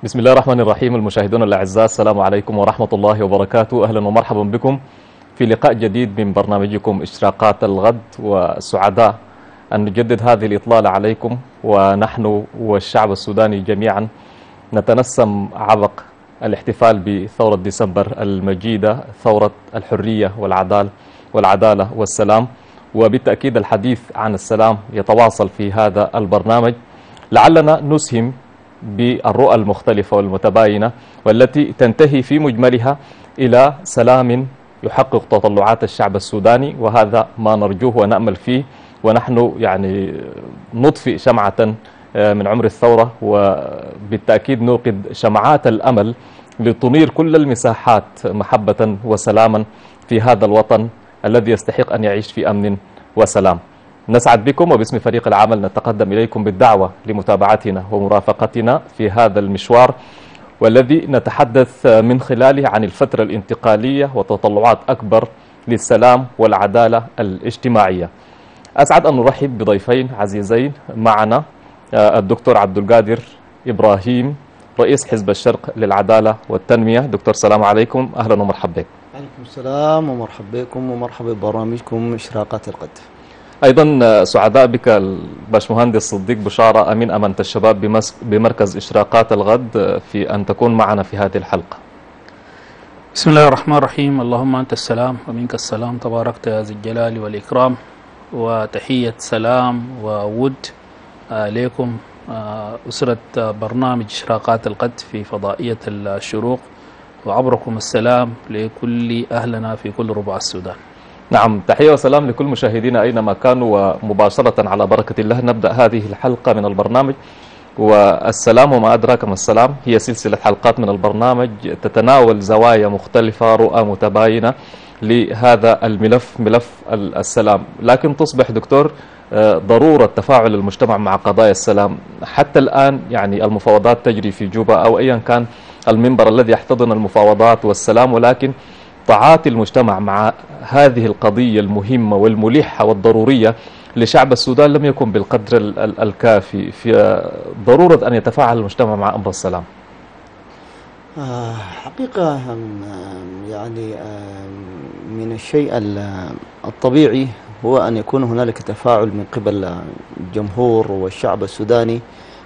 بسم الله الرحمن الرحيم. المشاهدون الأعزاء، السلام عليكم ورحمة الله وبركاته. أهلا ومرحبا بكم في لقاء جديد من برنامجكم إشراقات الغد، وسعداء أن نجدد هذه الإطلالة عليكم، ونحن والشعب السوداني جميعا نتنسم عبق الاحتفال بثورة ديسمبر المجيدة، ثورة الحرية والعدالة والسلام. وبالتأكيد الحديث عن السلام يتواصل في هذا البرنامج، لعلنا نسهم بالرؤى المختلفة والمتباينة، والتي تنتهي في مجملها إلى سلام يحقق تطلعات الشعب السوداني، وهذا ما نرجوه ونأمل فيه. ونحن نطفئ شمعة من عمر الثورة، وبالتأكيد نوقد شمعات الأمل لتنير كل المساحات محبة وسلاما في هذا الوطن الذي يستحق أن يعيش في أمن وسلام. نسعد بكم، وباسم فريق العمل نتقدم إليكم بالدعوة لمتابعتنا ومرافقتنا في هذا المشوار، والذي نتحدث من خلاله عن الفترة الانتقالية وتطلعات أكبر للسلام والعدالة الاجتماعية. أسعد أن نرحب بضيفين عزيزين معنا، الدكتور عبد القادر إبراهيم، رئيس حزب الشرق للعدالة والتنمية. دكتور السلام عليكم، أهلا ومرحبا بك. عليكم السلام ومرحبا بكم ومرحبا ببرامجكم إشراقات الغد. أيضا سعداء بك الباشمهندس صديق بشارة، أمين أمانة الشباب بمركز إشراقات الغد، في أن تكون معنا في هذه الحلقة. بسم الله الرحمن الرحيم. اللهم أنت السلام ومنك السلام، تباركت يا ذي الجلال والإكرام. وتحية سلام وود عليكم أسرة برنامج إشراقات الغد في فضائية الشروق، وعبركم السلام لكل أهلنا في كل ربع السودان. نعم، تحية وسلام لكل مشاهدينا أينما كانوا، ومباشرة على بركة الله نبدأ هذه الحلقة من البرنامج. والسلام وما أدراك ما السلام هي سلسلة حلقات من البرنامج تتناول زوايا مختلفة، رؤى متباينة لهذا الملف، ملف السلام. لكن تصبح دكتور ضرورة تفاعل المجتمع مع قضايا السلام. حتى الآن المفاوضات تجري في جوبا أو أيا كان المنبر الذي يحتضن المفاوضات والسلام، ولكن تعاطي المجتمع مع هذه القضية المهمة والملحة والضرورية لشعب السودان لم يكن بالقدر الكافي في ضرورة أن يتفاعل المجتمع مع أمر السلام. حقيقة من الشيء الطبيعي هو أن يكون هنالك تفاعل من قبل الجمهور والشعب السوداني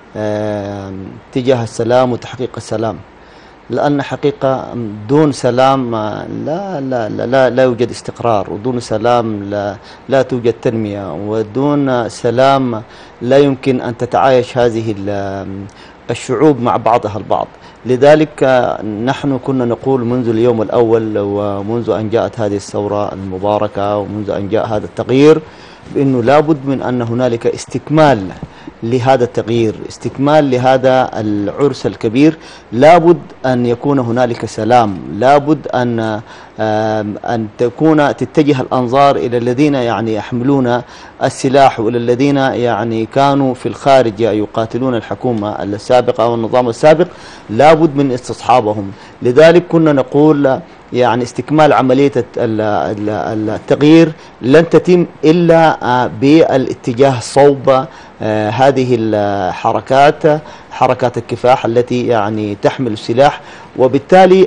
تجاه السلام وتحقيق السلام، لأن حقيقة دون سلام لا يوجد استقرار، ودون سلام لا توجد تنمية، ودون سلام لا يمكن أن تتعايش هذه الشعوب مع بعضها البعض. لذلك نحن كنا نقول منذ اليوم الأول ومنذ أن جاءت هذه الثورة المباركة ومنذ أن جاء هذا التغيير بأنه لابد من أن هنالك استكمال لهذا التغيير، استكمال لهذا العرس الكبير. لابد أن يكون هنالك سلام، لابد أن تتجه الأنظار إلى الذين يحملون السلاح، وإلى الذين كانوا في الخارج يقاتلون الحكومة السابقة أو النظام السابق، لابد من استصحابهم. لذلك كنا نقول استكمال عملية التغيير لن تتم إلا بالاتجاه صوب هذه الحركات، حركات الكفاح التي تحمل السلاح. وبالتالي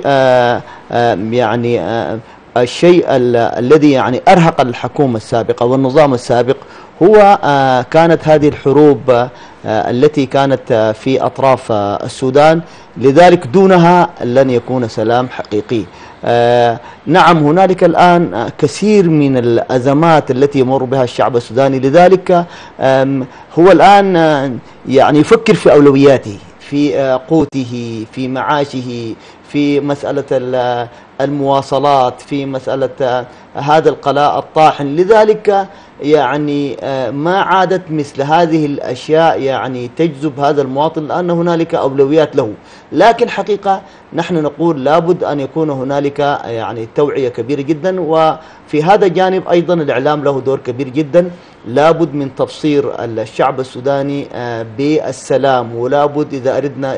الشيء الذي أرهق الحكومة السابقة والنظام السابق هو كانت هذه الحروب التي كانت في أطراف السودان. لذلك دونها لن يكون سلام حقيقي. نعم، هنالك الآن كثير من الأزمات التي يمر بها الشعب السوداني. لذلك هو الآن يفكر في أولوياته، في قوته، في معاشه، في مسألة المواصلات، في مسألة هذا القلاء الطاحن. لذلك ما عادت مثل هذه الأشياء تجذب هذا المواطن، لأن هنالك أولويات له. لكن حقيقة نحن نقول لابد أن يكون هنالك توعية كبيرة جدا، وفي هذا الجانب أيضا الإعلام له دور كبير جدا. لابد من تبصير الشعب السوداني بالسلام، ولابد إذا أردنا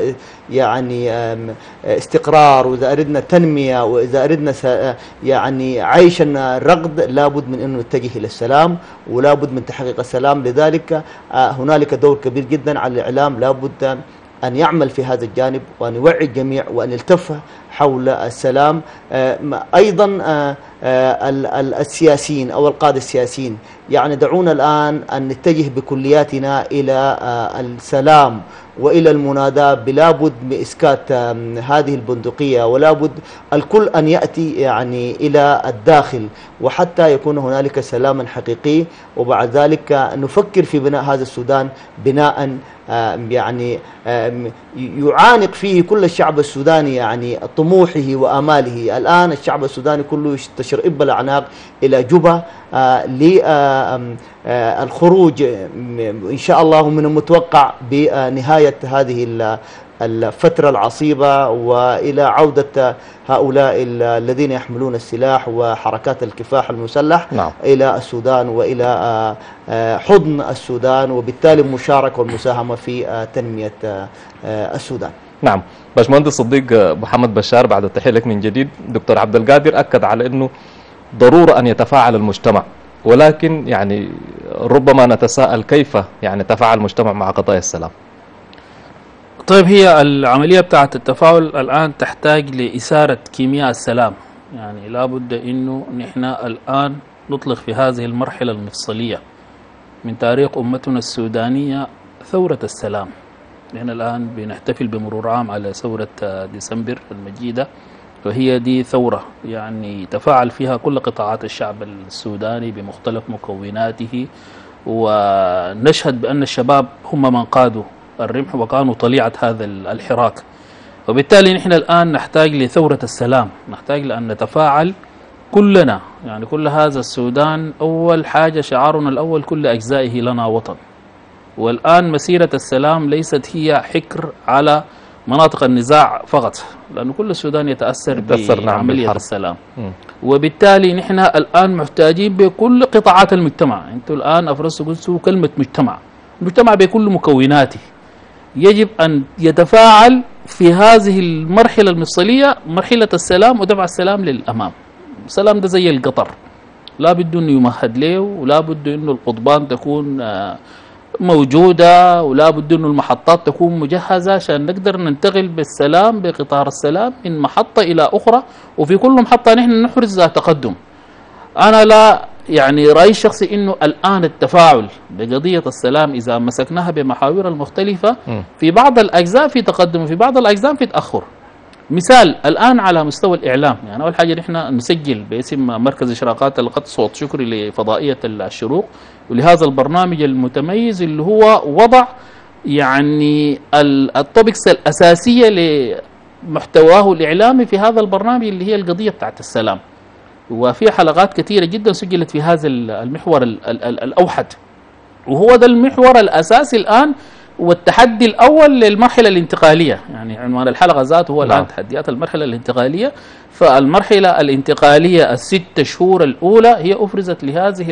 استقرار، وإذا أردنا تنمية، وإذا أردنا عيشا رغد، لابد من أن نتجه إلى السلام، ولابد من تحقيق السلام. لذلك هنالك دور كبير جدا على الإعلام، لابد أن يعمل في هذا الجانب وأن يوعي الجميع وأن يلتف حول السلام. أيضا السياسيين أو القادة السياسيين يعني دعونا الآن أن نتجه بكلياتنا إلى السلام وإلى المناداة بلا بد بإسكات هذه البندقية، ولا بد الكل أن يأتي يعني إلى الداخل وحتى يكون هنالك سلاما حقيقي، وبعد ذلك نفكر في بناء هذا السودان بناء يعني يعانق فيه كل الشعب السوداني يعني طموحه وآماله. الآن الشعب السوداني كله تشرئب الأعناق إلى جوبا للخروج إن شاء الله من المتوقع بنهاية هذه الفترة العصيبة وإلى عودة هؤلاء الذين يحملون السلاح وحركات الكفاح المسلح نعم. إلى السودان وإلى حضن السودان، وبالتالي المشاركة والمساهمة في تنمية السودان. نعم. باشمهندس صديق محمد بشار، بعد التحية لك من جديد، دكتور عبد القادر أكد على أنه ضرورة أن يتفاعل المجتمع، ولكن يعني ربما نتساءل كيف يعني تفاعل المجتمع مع قضايا السلام؟ طيب، هي العملية بتاعة التفاعل الآن تحتاج لإثارة كيمياء السلام. يعني لابد إنه نحن الآن نطلق في هذه المرحلة المفصلية من تاريخ أمتنا السودانية ثورة السلام. نحن الآن بنحتفل بمرور عام على ثورة ديسمبر المجيدة، وهي دي ثورة يعني تفاعل فيها كل قطاعات الشعب السوداني بمختلف مكوناته، ونشهد بأن الشباب هم من قادوا الرمح وكانوا طليعة هذا الحراك. وبالتالي نحن الآن نحتاج لثورة السلام، نحتاج لأن نتفاعل كلنا، يعني كل هذا السودان. أول حاجة شعارنا الأول كل أجزائه لنا وطن. والآن مسيرة السلام ليست هي حكر على مناطق النزاع فقط، لأن كل السودان يتأثر بعملية السلام. وبالتالي نحن الآن محتاجين بكل قطاعات المجتمع. أنتم الآن أفرزتوا قلتوا كلمة مجتمع، المجتمع بكل مكوناته يجب أن يتفاعل في هذه المرحلة المفصلية، مرحلة السلام ودفع السلام للأمام. السلام ده زي القطر، لا بد أنه يمهد له، ولا بد أنه القضبان تكون موجودة، ولا بد أنه المحطات تكون مجهزة عشان نقدر ننتقل بالسلام بقطار السلام من محطة إلى أخرى، وفي كل محطة نحن نحرز تقدم. أنا لا يعني رأيي الشخصي أنه الآن التفاعل بقضية السلام إذا مسكناها بمحاورها المختلفة في بعض الأجزاء في تقدم وفي بعض الأجزاء في تأخر. مثال الآن على مستوى الإعلام، يعني أول حاجة نحن نسجل باسم مركز إشراقات القدس صوت شكري لفضائية الشروق ولهذا البرنامج المتميز اللي هو وضع يعني التوبكس الأساسية لمحتواه الإعلامي في هذا البرنامج اللي هي القضية بتاعت السلام، وفي حلقات كثيرة جدا سجلت في هذا المحور الأوحد، وهو ده المحور الأساسي الآن والتحدي الأول للمرحلة الانتقالية. يعني عنوان الحلقة ذاته هو الآن تحديات المرحلة الانتقالية. فالمرحلة الانتقالية الست شهور الأولى هي أفرزت لهذه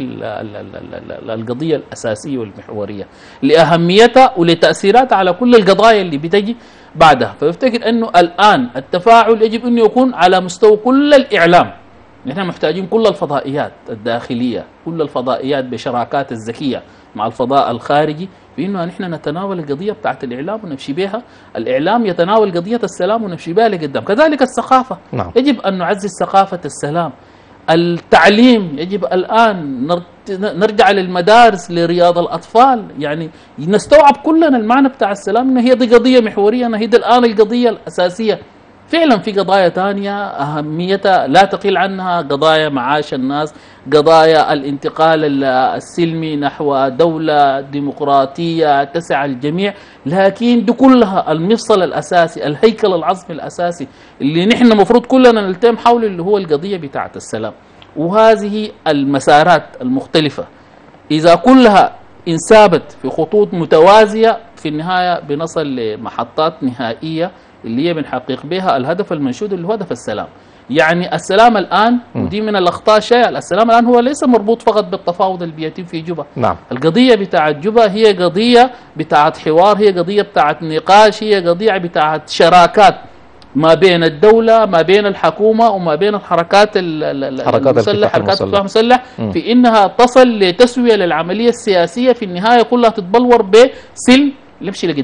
القضية الأساسية والمحورية لأهميتها ولتأثيراتها على كل القضايا اللي بتجي بعدها. فيفتكر أنه الآن التفاعل يجب أن يكون على مستوى كل الإعلام. نحن محتاجين كل الفضائيات الداخلية، كل الفضائيات بشراكات الذكية مع الفضاء الخارجي، بأنه نحن نتناول القضية بتاعت الإعلام ونمشي بها. الإعلام يتناول قضية السلام ونمشي بها لقدام. كذلك الثقافة، يجب أن نعزز ثقافة السلام. التعليم يجب الآن نرجع للمدارس لرياض الأطفال، يعني نستوعب كلنا المعنى بتاع السلام أنه هي دي قضية محورية، أنه هي دي الآن القضية الأساسية. فعلا في قضايا تانية أهميتها لا تقل عنها، قضايا معاش الناس، قضايا الانتقال السلمي نحو دولة ديمقراطية تسع الجميع، لكن دي كلها المفصل الأساسي، الهيكل العظمي الأساسي اللي نحن مفروض كلنا نلتم حوله، اللي هو القضية بتاعة السلام. وهذه المسارات المختلفة إذا كلها انسابت في خطوط متوازية، في النهاية بنصل لمحطات نهائية اللي هي بنحقق بها الهدف المنشود اللي هو هدف السلام. يعني السلام الآن ودي من الأخطاء شيء، السلام الآن هو ليس مربوط فقط بالتفاوض اللي بيتم في جوبا. نعم. القضية بتاعت جوبا هي قضية بتاعت حوار، هي قضية بتاعت نقاش، هي قضية بتاعت شراكات ما بين الدولة، ما بين الحكومة، وما بين الحركات المسلحة، حركات الكفاح المسلح، في إنها تصل لتسوية للعملية السياسية في النهاية كلها تتبلور بسلم نمشي لقدام.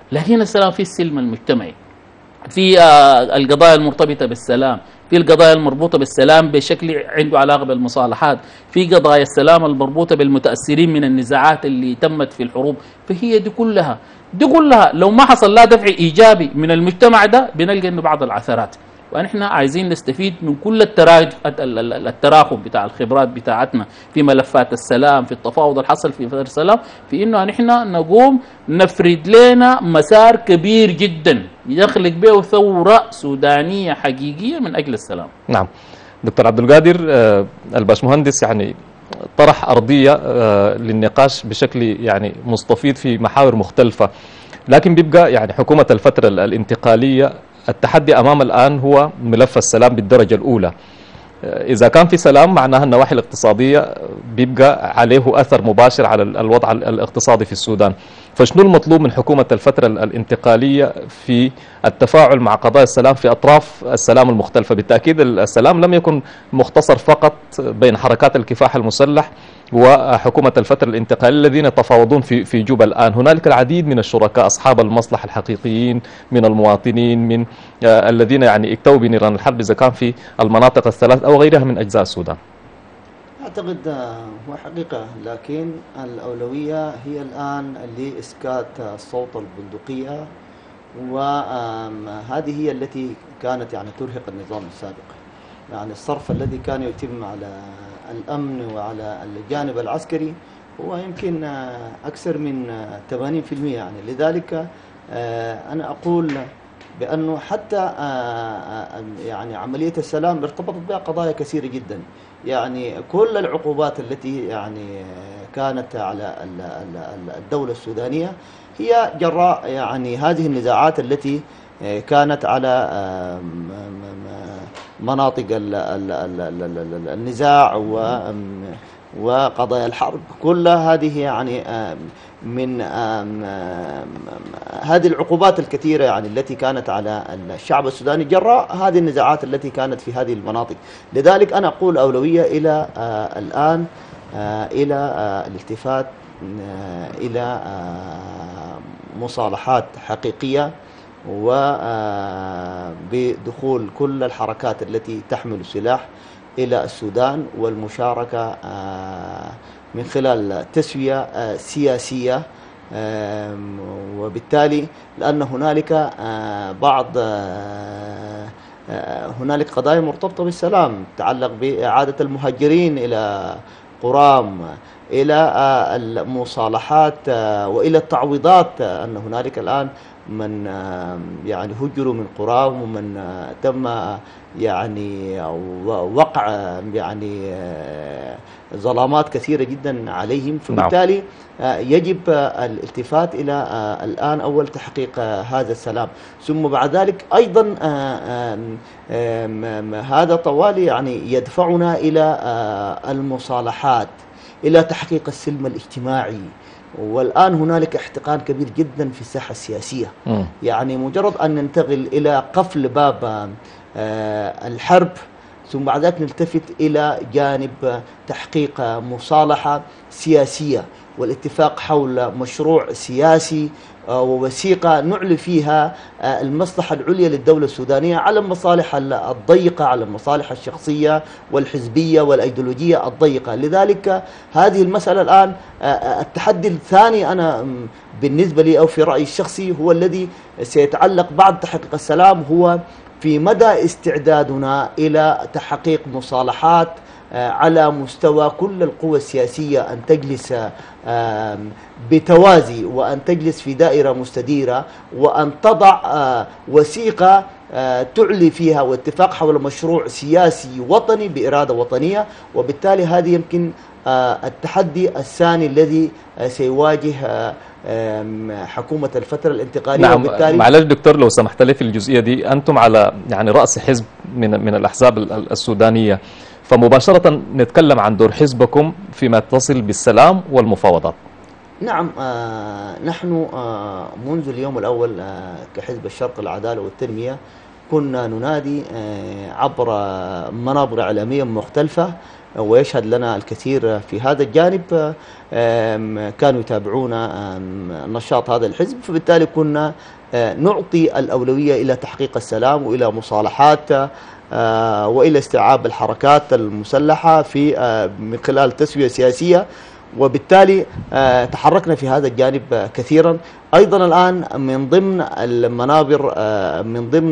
لكن السلام في السلم المجتمعي، في القضايا المرتبطة بالسلام، في القضايا المربوطة بالسلام بشكل عنده علاقة بالمصالحات، في قضايا السلام المربوطة بالمتأثرين من النزاعات اللي تمت في الحروب. فهي دي كلها لو ما حصل لها دفع إيجابي من المجتمع ده بنلقى إنه بعض العثرات. ونحن عايزين نستفيد من كل التراكم بتاع الخبرات بتاعتنا في ملفات السلام، في التفاوض الحصل في فترة السلام، في انه نحن نقوم نفرد لنا مسار كبير جدا يخلق به ثورة سودانية حقيقية من اجل السلام. نعم دكتور عبد القادر، الباشمهندس يعني طرح أرضية للنقاش بشكل يعني مستفيض في محاور مختلفة، لكن بيبقى يعني حكومة الفترة الانتقالية التحدي أمام الآن هو ملف السلام بالدرجة الأولى. إذا كان في سلام معناها النواحي الاقتصادية بيبقى عليه أثر مباشر على الوضع الاقتصادي في السودان. فشنو المطلوب من حكومة الفترة الانتقالية في التفاعل مع قضايا السلام في أطراف السلام المختلفة؟ بالتأكيد السلام لم يكن مختصر فقط بين حركات الكفاح المسلح وحكومة الفترة الانتقالية الذين يتفاوضون في جوبا الآن. هنالك العديد من الشركاء أصحاب المصلحة الحقيقيين من المواطنين، من الذين يعني اكتووا بنيران الحرب إذا كان في المناطق الثلاث أو غيرها من أجزاء السودان. أعتقد هو حقيقة، لكن الأولوية هي الآن لإسكات الصوت البندقية، وهذه هي التي كانت يعني ترهق النظام السابق. يعني الصرف الذي كان يتم على الأمن وعلى الجانب العسكري هو يمكن أكثر من 80%. يعني لذلك أنا أقول بأنه حتى يعني عملية السلام ارتبطت بها قضايا كثيرة جدا. يعني كل العقوبات التي يعني كانت على الدولة السودانية هي جراء يعني هذه النزاعات التي كانت على مناطق النزاع وقضايا الحرب. كل هذه يعني من هذه العقوبات الكثيرة يعني التي كانت على الشعب السوداني جراء هذه النزاعات التي كانت في هذه المناطق. لذلك أنا أقول أولوية إلى الآن إلى الالتفات إلى مصالحات حقيقية، وبدخول كل الحركات التي تحمل السلاح إلى السودان، والمشاركة من خلال تسوية سياسية. وبالتالي لأن هنالك هنالك قضايا مرتبطة بالسلام تتعلق بإعادة المهجرين إلى قرام، إلى المصالحات وإلى التعويضات. أن هنالك الآن من يعني هجروا من قراهم، ومن تم يعني وقع يعني ظلامات كثيرة جدا عليهم. فبالتالي يجب الالتفات إلى الآن أول تحقيق هذا السلام، ثم بعد ذلك أيضا هذا طوالي يعني يدفعنا إلى المصالحات، إلى تحقيق السلم الاجتماعي. والآن هنالك احتقان كبير جدا في الساحة السياسية. يعني مجرد أن ننتقل إلى قفل باب الحرب، ثم بعد ذلك نلتفت إلى جانب تحقيق مصالحة سياسية والاتفاق حول مشروع سياسي ووثيقة نعلي فيها المصلحة العليا للدولة السودانية على المصالح الضيقة، على المصالح الشخصية والحزبية والأيديولوجية الضيقة. لذلك هذه المسألة الآن التحدي الثاني أنا بالنسبة لي أو في رأيي الشخصي هو الذي سيتعلق بعد تحقيق السلام، هو في مدى استعدادنا إلى تحقيق مصالحات على مستوى كل القوى السياسية، أن تجلس بتوازي، وأن تجلس في دائرة مستديرة، وأن تضع وثيقة تعلي فيها واتفاق حول مشروع سياسي وطني بإرادة وطنية. وبالتالي هذه يمكن التحدي الثاني الذي سيواجه حكومة الفترة الانتقالية. نعم. معلش دكتور لو سمحت لي في الجزئية دي، أنتم على يعني رأس حزب من الأحزاب السودانية، فمباشرة نتكلم عن دور حزبكم فيما يتصل بالسلام والمفاوضات. نعم، نحن منذ اليوم الأول كحزب الشرق العدالة والتنمية كنا ننادي عبر منابر إعلامية مختلفة ويشهد لنا الكثير في هذا الجانب. كانوا يتابعون نشاط هذا الحزب، فبالتالي كنا نعطي الأولوية إلى تحقيق السلام وإلى مصالحات وإلى استيعاب الحركات المسلحة في من خلال تسوية سياسية، وبالتالي تحركنا في هذا الجانب كثيرا. أيضا الآن من ضمن المنابر، من ضمن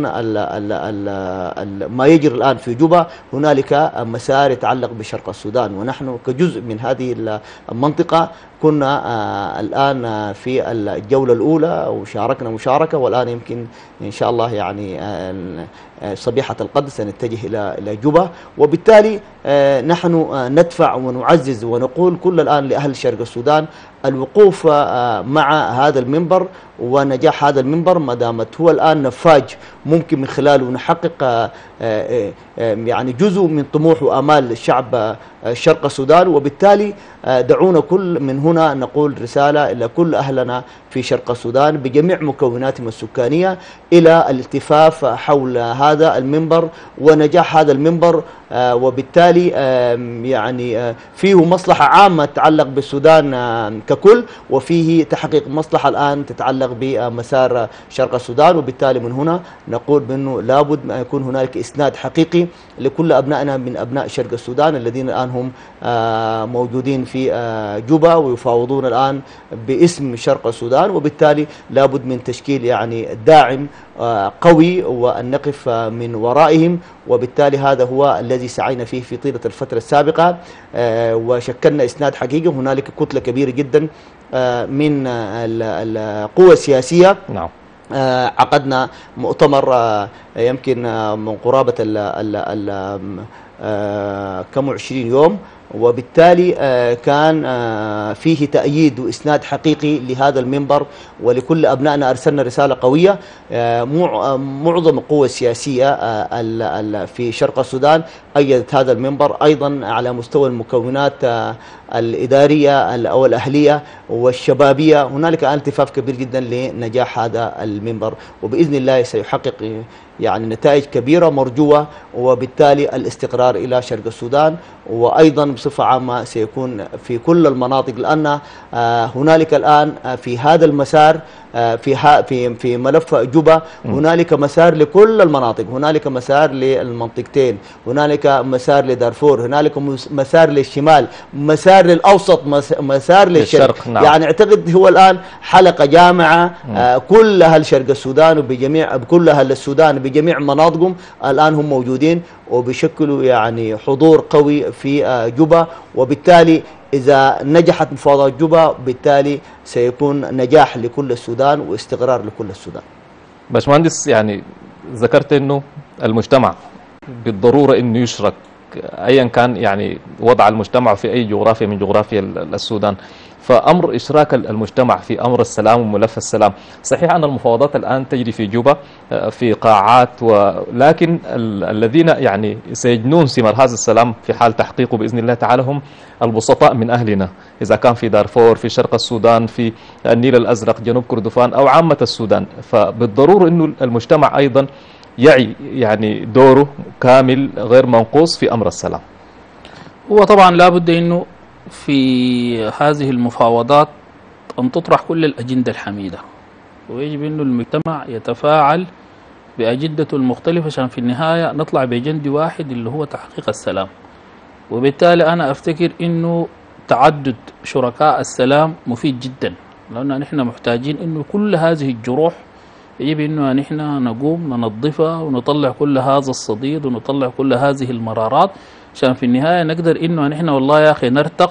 ما يجري الآن في جوبا، هنالك مسار يتعلق بشرق السودان، ونحن كجزء من هذه المنطقة كنا الآن في الجولة الأولى وشاركنا مشاركة، والآن يمكن إن شاء الله يعني صبيحة القدس سنتجه إلى جوبا. وبالتالي نحن ندفع ونعزز ونقول كل الآن لأهل شرق السودان الوقوف مع هذا المنبر ونجاح هذا المنبر، ما دامت هو الآن نفاج ممكن من خلاله نحقق يعني جزء من طموح وآمال الشعب شرق السودان. وبالتالي دعونا كل من هنا نقول رسالة إلى كل أهلنا في شرق السودان بجميع مكوناتهم السكانية إلى الالتفاف حول هذا المنبر ونجاح هذا المنبر. وبالتالي يعني فيه مصلحة عامة تتعلق بالسودان ككل، وفيه تحقيق مصلحة الآن تتعلق بمسار شرق السودان. وبالتالي من هنا نقول بأنه لابد أن يكون هنالك إسناد حقيقي لكل أبنائنا من أبناء شرق السودان الذين الآن هم موجودين في جوبا ويفاوضون الآن باسم شرق السودان، وبالتالي لابد من تشكيل يعني داعم قوي وأن نقف من ورائهم. وبالتالي هذا هو الذي سعينا فيه في طيلة الفترة السابقة، وشكلنا إسناد حقيقي. هنالك كتلة كبيرة جدا من القوى السياسية. نعم. عقدنا مؤتمر يمكن من قرابة كم 20 يوم، وبالتالي كان فيه تأييد وإسناد حقيقي لهذا المنبر، ولكل أبنائنا أرسلنا رسالة قوية. معظم القوى السياسية في شرق السودان أيدت هذا المنبر، أيضا على مستوى المكونات الإدارية أو الأهلية والشبابية هنالك التفاف كبير جدا لنجاح هذا المنبر، وبإذن الله سيحقق يعني نتائج كبيرة مرجوة، وبالتالي الاستقرار إلى شرق السودان، وأيضا بصفة عامة سيكون في كل المناطق، لأن هنالك الآن في هذا المسار في ملف جوبا هنالك مسار لكل المناطق، هنالك مسار للمنطقتين، هنالك مسار لدارفور، هنالك مسار للشمال، مسار للأوسط، مسار للشرق. نعم. يعني اعتقد هو الآن حلقة جامعة كل أهل شرق السودان بكل أهل السودان بجميع مناطقهم الآن هم موجودين وبيشكلوا يعني حضور قوي في جوبا. وبالتالي إذا نجحت مفاوضات جوبا بالتالي سيكون نجاح لكل السودان واستقرار لكل السودان. باشمهندس، يعني ذكرت أنه المجتمع بالضرورة أنه يشرك أيا كان يعني وضع المجتمع في أي جغرافيا من جغرافيا السودان، فأمر إشراك المجتمع في أمر السلام وملف السلام. صحيح أن المفاوضات الآن تجري في جوبا في قاعات، ولكن الذين يعني سيجنون ثمار هذا السلام في حال تحقيقه بإذن الله تعالى هم البسطاء من أهلنا، إذا كان في دارفور، في شرق السودان، في النيل الأزرق، جنوب كردفان أو عامة السودان. فبالضرورة أنه المجتمع أيضا يعي يعني دوره كامل غير منقوص في أمر السلام. هو طبعا لابد أنه في هذه المفاوضات أن تطرح كل الأجندة الحميدة، ويجب أن المجتمع يتفاعل بأجندته المختلفة عشان في النهاية نطلع بجند واحد اللي هو تحقيق السلام. وبالتالي أنا أفتكر أنه تعدد شركاء السلام مفيد جدا، لأن نحن محتاجين أنه كل هذه الجروح يجب أنه نحن نقوم ننظفها ونطلع كل هذا الصديد ونطلع كل هذه المرارات عشان في النهاية نقدر إنه نحن والله يا أخي نرتق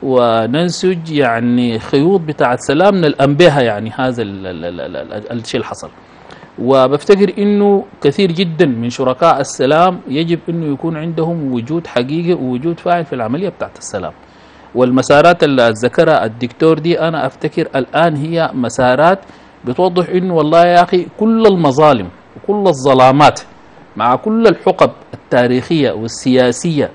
وننسج يعني خيوط بتاعة سلام نلأم بها يعني هذا الشيء الحصل. وبفتكر إنه كثير جدا من شركاء السلام يجب إنه يكون عندهم وجود حقيقي ووجود فاعل في العملية بتاعة السلام. والمسارات اللي ذكرها الدكتور دي أنا أفتكر الآن هي مسارات بتوضح إنه والله يا أخي كل المظالم وكل الظلامات مع كل الحقب التاريخية والسياسية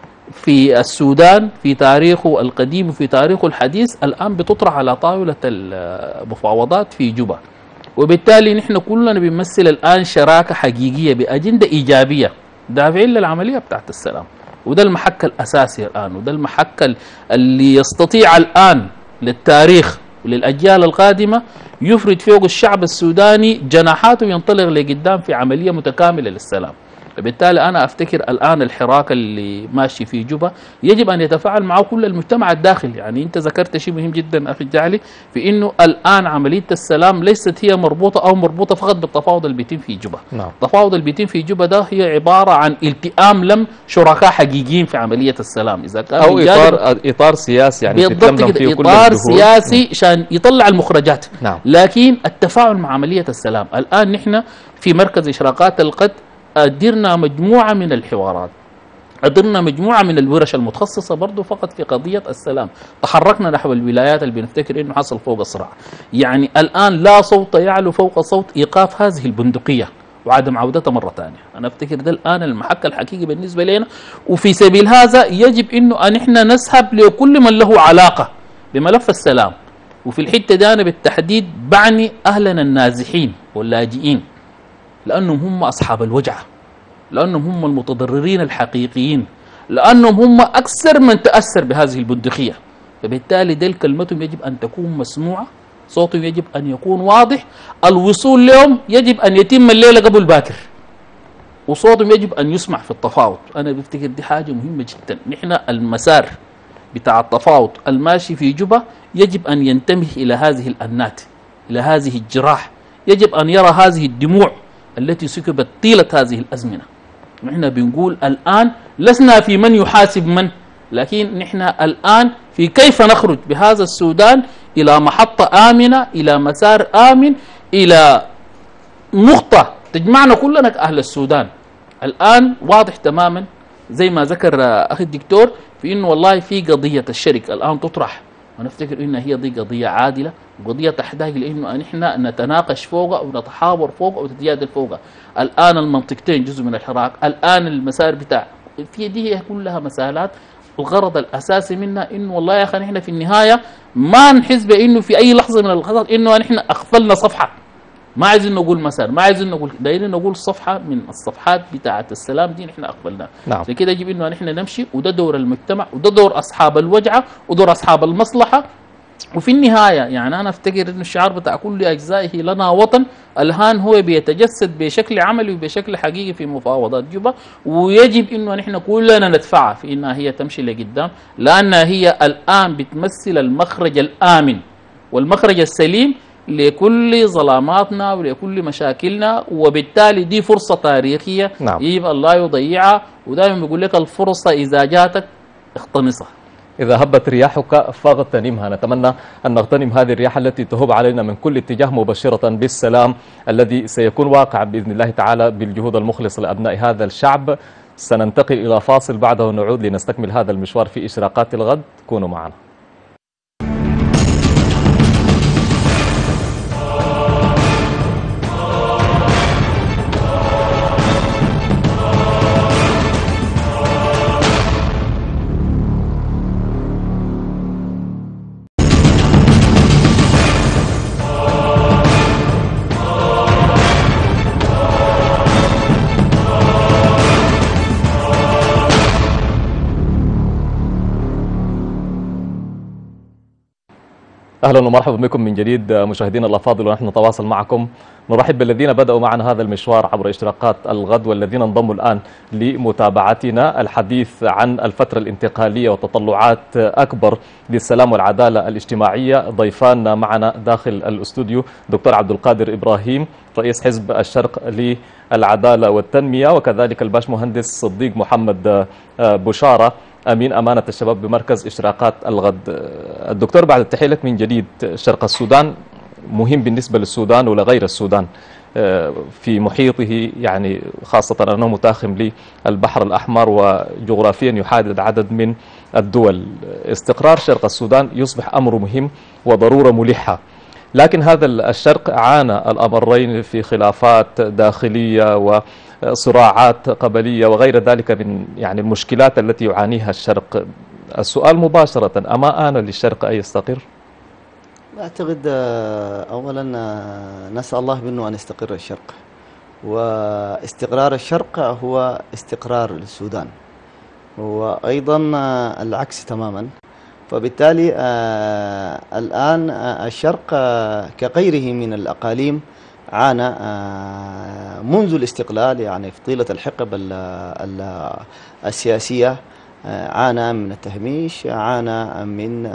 في السودان في تاريخه القديم وفي تاريخه الحديث الآن بتطرح على طاولة المفاوضات في جوبا. وبالتالي نحن كلنا بنمثل الآن شراكة حقيقية بأجندة إيجابية دافعين للعملية بتاعت السلام. وده المحك الأساسي الآن، وده المحك اللي يستطيع الآن للتاريخ وللأجيال القادمة يفرد فوق الشعب السوداني جناحاته وينطلق لقدام في عملية متكاملة للسلام. فبالتالي أنا أفتكر الآن الحراك اللي ماشي في جوبا يجب أن يتفاعل معه كل المجتمع الداخلي. يعني أنت ذكرت شيء مهم جدا أخي جعلي في أنه الآن عملية السلام ليست هي مربوطة فقط بالتفاوض اللي بيتم في جوبا. نعم. التفاوض اللي بيتم في جوبا ده هي عبارة عن التئام لم شركاء حقيقيين في عملية السلام، إذا كان أو إطار سياسي يعني بالضبط كده، إطار سياسي عشان يطلع المخرجات. نعم. لكن التفاعل مع عملية السلام الآن نحن في مركز إشراقات الغد أدرنا مجموعة من الحوارات، أدرنا مجموعة من الورش المتخصصة برضو فقط في قضية السلام، تحركنا نحو الولايات اللي بنفتكر إنه حصل فوق الصراع. يعني الآن لا صوت يعلو فوق صوت إيقاف هذه البندقية وعدم عودتها مرة ثانية. أنا أفتكر ده الآن المحك الحقيقي بالنسبة لنا، وفي سبيل هذا يجب إنه أن إحنا نسحب لكل من له علاقة بملف السلام. وفي الحتة دي أنا بالتحديد بعني أهلنا النازحين واللاجئين، لأنهم هم أصحاب الوجعة، لأنهم هم المتضررين الحقيقيين، لأنهم هم أكثر من تأثر بهذه البندقية. فبالتالي دي كلمتهم يجب أن تكون مسموعة، صوتهم يجب أن يكون واضح، الوصول لهم يجب أن يتم الليلة قبل باكر، وصوتهم يجب أن يسمع في التفاوض. أنا بفتكر دي حاجة مهمة جدا. نحن المسار بتاع التفاوض الماشي في جوبا يجب أن ينتمي إلى هذه الأنات، إلى هذه الجراح، يجب أن يرى هذه الدموع التي سكبت طيلة هذه الأزمنة. نحن بنقول الآن لسنا في من يحاسب من، لكن نحن الآن في كيف نخرج بهذا السودان إلى محطة آمنة، إلى مسار آمن، إلى نقطة تجمعنا كلنا كأهل السودان. الآن واضح تماما زي ما ذكر أخي الدكتور في إنه والله في قضية الشرك الآن تطرح، ونفتكر إن هي دي قضية عادلة وقضية تحتاج لإنه نحن نتناقش فوقها أو نتحاور فوقها أو نتجادل فوقها. الآن المنطقتين جزء من الحراك، الآن المسار بتاع في دي هي كلها مسالات الغرض الأساسي منها إنه والله يا أخي نحن في النهاية ما نحس بإنه في أي لحظة من اللحظات إنه نحن أغفلنا صفحة، ما عايزين نقول مسار، ما عايزين نقول، دايرين نقول صفحة من الصفحات بتاعة السلام دي نحن أقبلناها. نعم. لكده يجب إنه نحن نمشي، وده دور المجتمع، وده دور أصحاب الوجعة، ودور أصحاب المصلحة. وفي النهاية يعني أنا أفتكر إنه الشعار بتاع كل أجزائه لنا وطن الآن هو بيتجسد بشكل عملي وبشكل حقيقي في مفاوضات جوبا، ويجب إنه نحن كلنا ندفعها في إنها هي تمشي لقدام، لأنها هي الآن بتمثل المخرج الآمن والمخرج السليم لكل ظلاماتنا ولكل مشاكلنا. وبالتالي دي فرصة تاريخية. نعم. يجب الله يضيعها، ودائما بيقول لك الفرصة إذا جاتك اقتنصها. إذا هبت رياحك فاغتنمها. نتمنى أن نغتنم هذه الرياح التي تهب علينا من كل اتجاه مبشرة بالسلام الذي سيكون واقعا بإذن الله تعالى بالجهود المخلصة لأبناء هذا الشعب. سننتقل إلى فاصل، بعده نعود لنستكمل هذا المشوار في إشراقات الغد. كونوا معنا. أهلا ومرحبا بكم من جديد مشاهدينا الأفاضل، ونحن نتواصل معكم. نرحب بالذين بدأوا معنا هذا المشوار عبر إشراقات الغد والذين انضموا الآن لمتابعتنا. الحديث عن الفترة الانتقالية وتطلعات أكبر للسلام والعدالة الاجتماعية. ضيفان معنا داخل الاستوديو دكتور عبد القادر إبراهيم رئيس حزب الشرق للعدالة والتنمية، وكذلك الباش مهندس صديق محمد بشارة أمين أمانة الشباب بمركز إشراقات الغد. الدكتور بعد التحية لك من جديد، شرق السودان مهم بالنسبة للسودان ولغير السودان في محيطه، يعني خاصة أنه متاخم للبحر الأحمر وجغرافيا يحدد عدد من الدول. استقرار شرق السودان يصبح أمر مهم وضرورة ملحة، لكن هذا الشرق عانى الأمرين في خلافات داخلية وصراعات قبلية وغير ذلك من يعني المشكلات التي يعانيها الشرق. السؤال مباشرة، أما آن للشرق أن يستقر؟ أعتقد أولا نسأل الله بأنه أن يستقر الشرق، واستقرار الشرق هو استقرار للسودان. وأيضا العكس تماما. فبالتالي الآن الشرق كغيره من الأقاليم عانى منذ الاستقلال، يعني في طيلة الحقب السياسية، عانى من التهميش، عانى من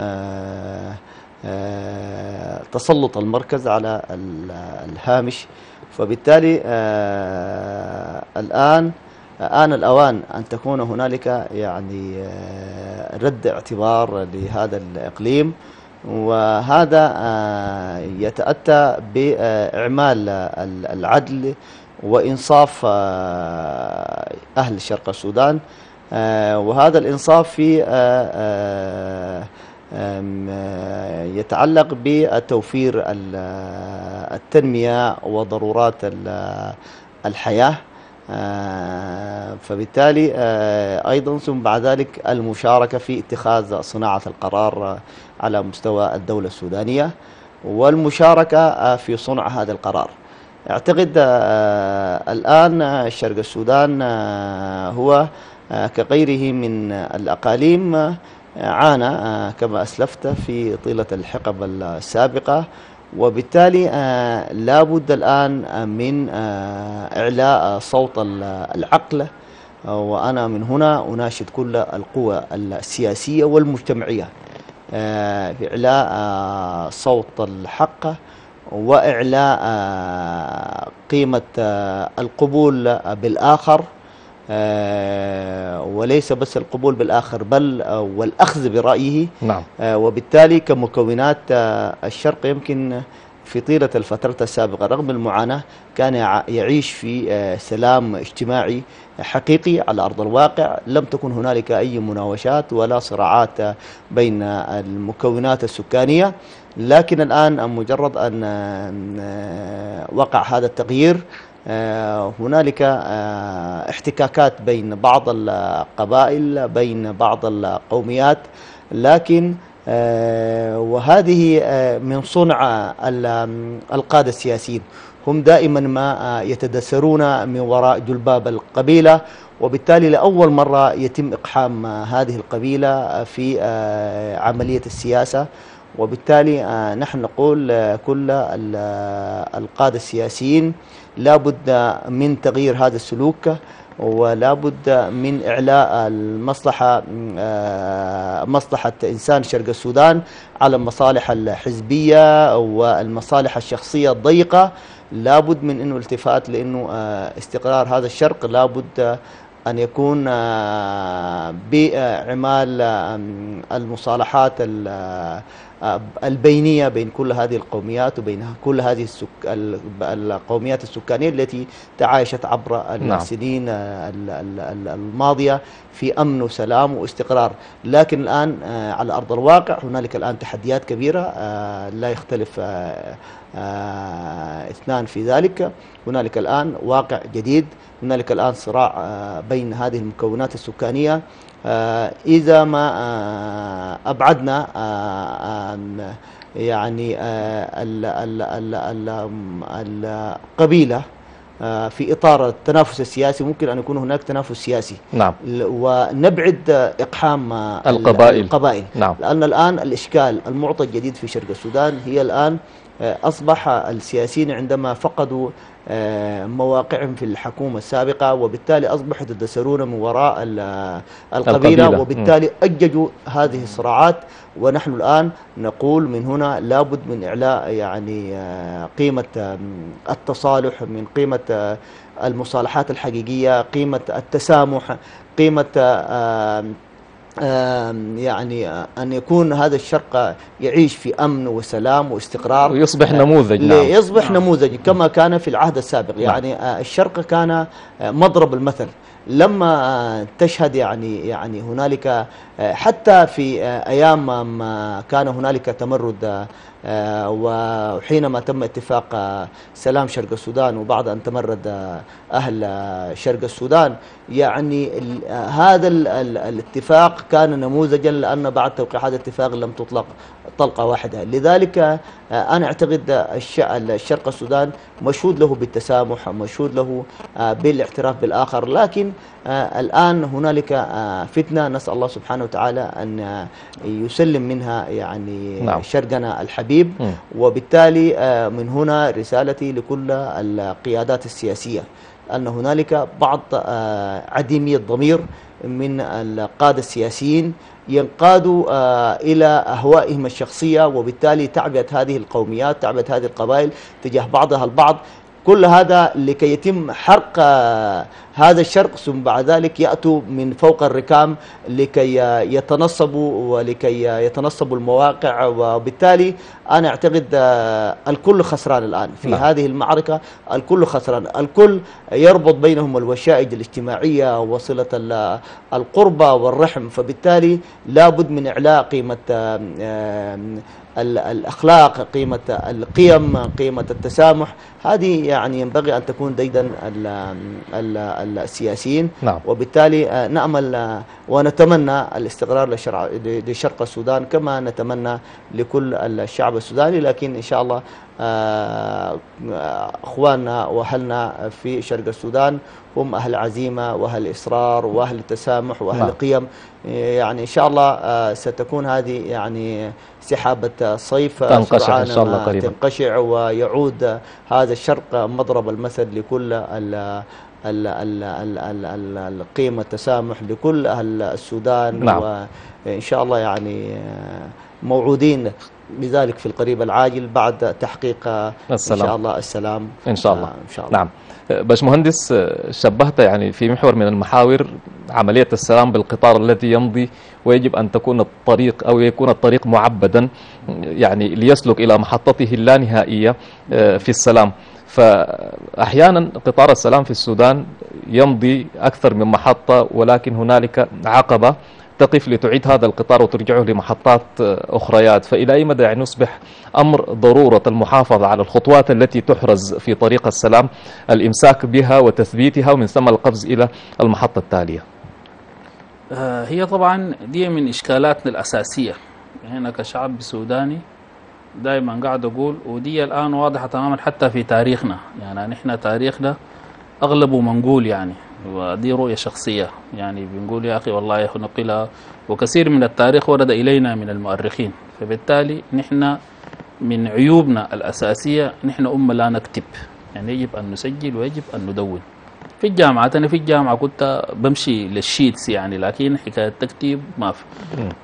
تسلط المركز على الهامش. فبالتالي الآن آن الأوان أن تكون هنالك يعني رد اعتبار لهذا الإقليم، وهذا يتأتى بإعمال العدل وإنصاف أهل شرق السودان. وهذا الإنصاف في يتعلق بتوفير التنمية وضرورات الحياة. فبالتالي أيضا ثم بعد ذلك المشاركة في اتخاذ صناعة القرار على مستوى الدولة السودانية، والمشاركة في صنع هذا القرار. أعتقد الآن شرق السودان هو كغيره من الأقاليم عانى كما أسلفت في طيلة الحقب السابقة، وبالتالي لابد الآن من إعلاء صوت العقل. وأنا من هنا أناشد كل القوى السياسية والمجتمعية في إعلاء صوت الحق وإعلاء قيمة القبول بالآخر، وليس بس القبول بالآخر بل والأخذ برأيه. نعم. وبالتالي كمكونات الشرق يمكن في طيلة الفترة السابقة رغم المعاناة كان يعيش في سلام اجتماعي حقيقي على أرض الواقع. لم تكن هنالك أي مناوشات ولا صراعات بين المكونات السكانية، لكن الآن مجرد أن وقع هذا التغيير هنالك احتكاكات بين بعض القبائل، بين بعض القوميات، لكن وهذه من صنع القادة السياسيين. هم دائما ما يتدثرون من وراء جلباب القبيلة، وبالتالي لأول مرة يتم إقحام هذه القبيلة في عملية السياسة. وبالتالي نحن نقول كل القادة السياسيين لابد من تغيير هذا السلوك، ولا بد من إعلاء المصلحة مصلحة إنسان شرق السودان على المصالح الحزبية والمصالح الشخصية الضيقة. لا بد من أنه التفات، لأنه استقرار هذا الشرق لا بد أن يكون بإعمال المصالحات البينية بين كل هذه القوميات وبين كل هذه القوميات السكانية التي تعايشت عبر السنين الماضية في أمن وسلام واستقرار. لكن الآن على أرض الواقع هنالك الآن تحديات كبيرة لا يختلف اثنان في ذلك. هنالك الآن واقع جديد، هنالك الآن صراع بين هذه المكونات السكانية. إذا ما أبعدنا يعني القبيلة في إطار التنافس السياسي، ممكن أن يكون هناك تنافس سياسي. نعم. ونبعد إقحام القبائل. نعم. لأن الآن الإشكال المعطى الجديد في شرق السودان هي الآن أصبح السياسيين عندما فقدوا مواقعهم في الحكومة السابقة، وبالتالي أصبحوا يتدثرون من وراء القبيلة، وبالتالي أججوا هذه الصراعات. ونحن الآن نقول من هنا لابد من إعلاء يعني قيمة التصالح، من قيمة المصالحات الحقيقية، قيمة التسامح، قيمة يعني أن يكون هذا الشرق يعيش في أمن وسلام واستقرار ويصبح نموذج. يصبح نموذج كما كان في العهد السابق. يعني الشرق كان مضرب المثل لما تشهد يعني هنالك حتى في أيام ما كان هنالك تمرد، وحينما تم اتفاق سلام شرق السودان وبعد أن تمرد أهل شرق السودان، يعني هذا الاتفاق كان نموذجا، لأن بعد توقيع هذا الاتفاق لم تطلق طلقة واحدة. لذلك أنا أعتقد الشرق السودان مشهود له بالتسامح، مشهود له بالاعتراف بالآخر، لكن الآن هنالك فتنة نسأل الله سبحانه وتعالى أن يسلم منها يعني نعم. شرقنا الحبيب. وبالتالي من هنا رسالتي لكل القيادات السياسية أن هنالك بعض عديمي الضمير من القادة السياسيين ينقادوا إلى أهوائهم الشخصية، وبالتالي تعبئة هذه القوميات، تعبئة هذه القبائل تجاه بعضها البعض، كل هذا لكي يتم حرق هذا الشرق، ثم بعد ذلك يأتوا من فوق الركام لكي يتنصبوا ولكي يتنصبوا المواقع. وبالتالي أنا أعتقد الكل خسران الآن في هذه المعركة، الكل خسران، الكل يربط بينهم الوشائج الاجتماعية وصلة القربى والرحم. فبالتالي لابد من إعلاء قيمة الأخلاق، قيمة القيم، قيمة التسامح. هذه يعني ينبغي أن تكون ديدا السياسيين. نعم. وبالتالي نأمل ونتمنى الاستقرار لشرق السودان كما نتمنى لكل الشعب السوداني، لكن إن شاء الله أخواننا وأهلنا في شرق السودان هم أهل عزيمة وأهل إصرار وأهل التسامح وأهل قيم. يعني إن شاء الله ستكون هذه يعني سحابة صيف تنقشع إن شاء الله قريبا، تنقشع ويعود هذا الشرق مضرب المثل لكل القيمة التسامح لكل أهل السودان. نعم. وإن شاء الله يعني موعودين بذلك في القريب العاجل بعد تحقيق السلام. إن شاء الله السلام إن شاء الله. إن شاء الله. نعم. باشمهندس، شبهت يعني في محور من المحاور عملية السلام بالقطار الذي يمضي، ويجب أن تكون الطريق أو يكون الطريق معبدا يعني ليسلك إلى محطته اللانهائية في السلام. فأحيانا قطار السلام في السودان يمضي أكثر من محطة، ولكن هنالك عقبة تقف لتعيد هذا القطار وترجعه لمحطات أخريات. فإلى أي مدى يعني يصبح أمر ضرورة المحافظة على الخطوات التي تحرز في طريق السلام، الإمساك بها وتثبيتها، ومن ثم القفز إلى المحطة التالية؟ هي طبعا دي من إشكالاتنا الأساسية هنا كشعب سوداني. دائما قاعد أقول، ودي الآن واضحة تماما حتى في تاريخنا، يعني نحن تاريخنا أغلبه منقول يعني، ودي رؤية شخصية يعني بنقول يا أخي والله نقلها، وكثير من التاريخ ورد إلينا من المؤرخين. فبالتالي نحن من عيوبنا الأساسية نحن أمة لا نكتب، يعني يجب أن نسجل ويجب أن ندون. في الجامعة أنا في الجامعة كنت بمشي للشيتس يعني، لكن حكاية تكتيب ما في.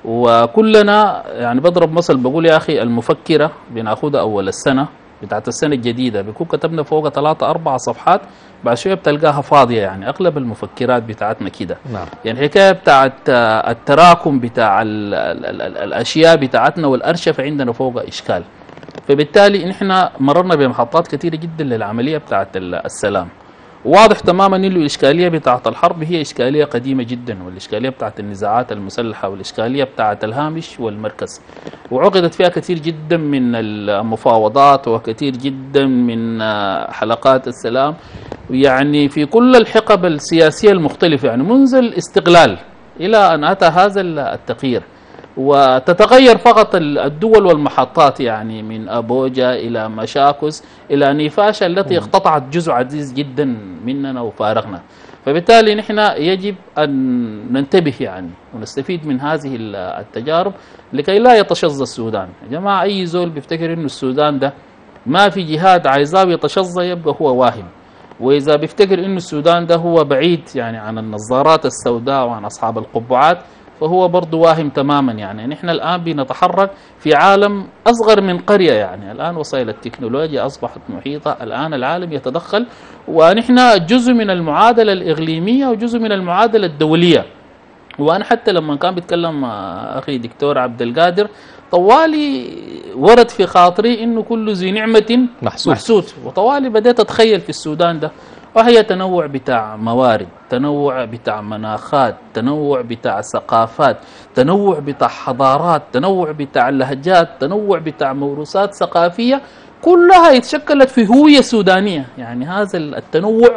وكلنا يعني بضرب مثل بقول يا أخي المفكرة بناخدها أول السنة بتاعت السنة الجديدة بيكون كتبنا فوق 3-4 صفحات، بعد شوية بتلقاها فاضية. يعني أغلب المفكرات بتاعتنا كده. نعم. يعني حكاية بتاعت التراكم بتاع الأشياء بتاعتنا والأرشفة عندنا فوق إشكال. فبالتالي نحن مررنا بمحطات كثيرة جدا للعملية بتاعت السلام. واضح تماما انه الاشكاليه بتاعت الحرب هي اشكاليه قديمه جدا، والاشكاليه بتاعت النزاعات المسلحه والاشكاليه بتاعت الهامش والمركز، وعقدت فيها كثير جدا من المفاوضات وكثير جدا من حلقات السلام، يعني في كل الحقب السياسيه المختلفه، يعني منذ الاستقلال الى ان اتى هذا التغيير. وتتغير فقط الدول والمحطات، يعني من أبوجا إلى مشاكس إلى نيفاشا التي اقتطعت جزء عزيز جدا مننا وفارقنا. فبالتالي نحن يجب أن ننتبه يعني ونستفيد من هذه التجارب لكي لا يتشظى السودان. يا جماعة أي زول بيفتكر إنه السودان ده ما في جهاد عايزاه يتشظى يبقى هو واهم، وإذا بيفتكر إنه السودان ده هو بعيد يعني عن النظارات السوداء وعن أصحاب القبعات فهو برضو واهم تماما. يعني نحن الآن بنتحرك في عالم أصغر من قرية، يعني الآن وسائل التكنولوجيا أصبحت محيطة، الآن العالم يتدخل، ونحن جزء من المعادلة الإقليمية وجزء من المعادلة الدولية. وأنا حتى لما كان بيتكلم أخي دكتور عبد القادر طوالي ورد في خاطري إنه كل ذي نعمة محسود، وطوالي بدأت أتخيل في السودان ده، وهي تنوع بتاع موارد، تنوع بتاع مناخات، تنوع بتاع ثقافات، تنوع بتاع حضارات، تنوع بتاع لهجات، تنوع بتاع موروثات ثقافية، كلها يتشكلت في هوية سودانية. يعني هذا التنوع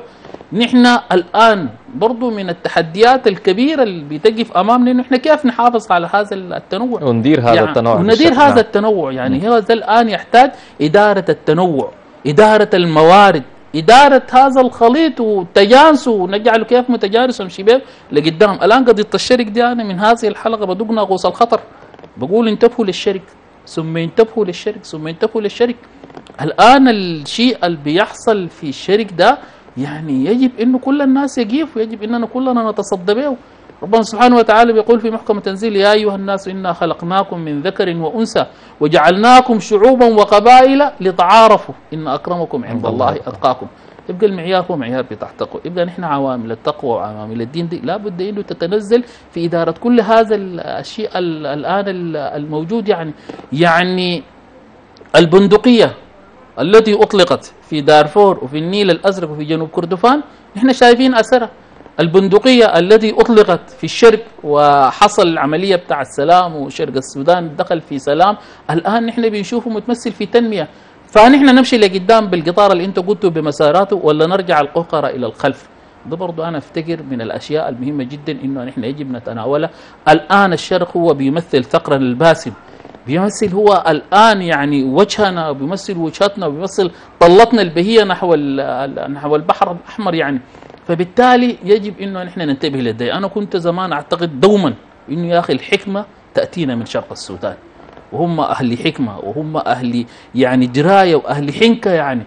نحن الآن برضو من التحديات الكبيرة اللي بتقف أمامنا إنه إحنا كيف نحافظ على هذا التنوع وندير هذا يعني التنوع وندير هذا التنوع. يعني هذا الآن يحتاج إدارة التنوع، إدارة الموارد، إدارة هذا الخليط وتجانسه ونجعله كيف متجانس ونمشي به لقدام. الآن قضية الشرك دي أنا من هذه الحلقة بدق ناقوس الخطر، بقول انتبهوا للشرك ثم انتبهوا للشرك ثم انتبهوا للشرك. الآن الشيء اللي بيحصل في الشرك ده يعني يجب انه كل الناس يقيف، ويجب اننا كلنا نتصدى به. ربنا سبحانه وتعالى بيقول في محكم تنزيل: يا ايها الناس انا خلقناكم من ذكر وانثى وجعلناكم شعوبا وقبائل لتعارفوا ان اكرمكم عند الله اتقاكم. يبقى المعيار هو معيار بتاع التقوى. يبقى نحن عوامل التقوى وعوامل الدين دي لابد انه تتنزل في اداره كل هذا الشيء الان الموجود. يعني البندقيه التي أطلقت في دارفور وفي النيل الأزرق وفي جنوب كردفان نحن شايفين أثرها. البندقية التي أطلقت في الشرق وحصل العملية بتاع السلام وشرق السودان دخل في سلام، الآن نحن بنشوفه متمثل في تنمية. فنحن نمشي لقدام بالقطار اللي أنت قلته بمساراته ولا نرجع القهقرة إلى الخلف؟ ده برضو أنا أفتكر من الأشياء المهمة جدا إنه نحن يجب نتناولها. الآن الشرق هو بيمثل ثقرا الباسم، بيمثل هو الآن يعني وجهنا، بيمثل وجهتنا، بيمثل طلتنا البهية نحو البحر الأحمر يعني. فبالتالي يجب إنه نحن ننتبه لديه. أنا كنت زمان أعتقد دوما إنه يا أخي الحكمة تأتينا من شرق السودان، وهم أهل حكمة وهم أهل يعني دراية وأهل حنكة يعني.